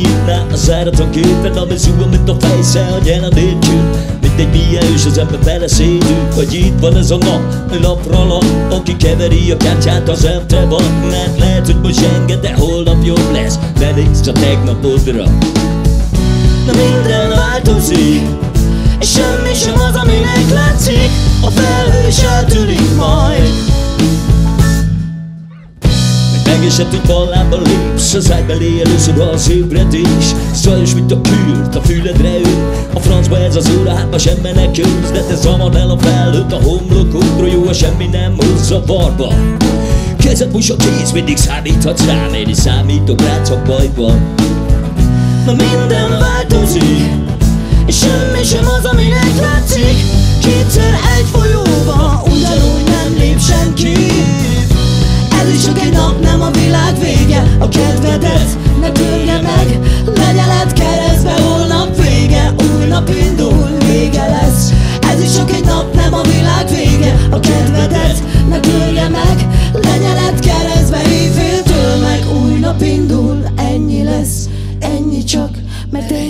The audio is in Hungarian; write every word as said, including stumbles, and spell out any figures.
nyitná a záratlan képen, ami zúg, mint a fejsze a jelenlétjük. Mindegy milyen ős az ember beleszédül, hogy itt van ez a nap, a napra lap, aki keveri a kártyát az emtre van. Mert lehet, hogy most zsenge, de holnap jobb lesz, ne nézz a tegnapodra. Na minden változik, és semmi sem az, aminek látszik. A felhő is eltűnik majd. Megesetünk ballába lépsz, az ágy belé először az ébredés. Zajos, mint a kürt, a füledre ül. A francba ez az óra, hát ma sem menekülsz. De te zamad el a felhőt a homlokodra, jó, ha semmi nem hoz zavarba. Kezed most a kéz, mindig számíthatsz rám, én is számítok rád, csak bajban. Na minden változik, és semmi sem az, aminek látszik. Kétszer egy folyóba, ugyanúgy nem lép senki. Ez is csak egy nap, nem a világ vége. A kedvedet ne törje meg, lenyeled keresztbe, holnap vége. Új nap indul, vége lesz. Ez is csak egy nap, nem a világ vége. A kedvedet ne törje meg, lenyeled keresztbe, éjféltől meg. Új nap indul, ennyi lesz, ennyi csak, mert én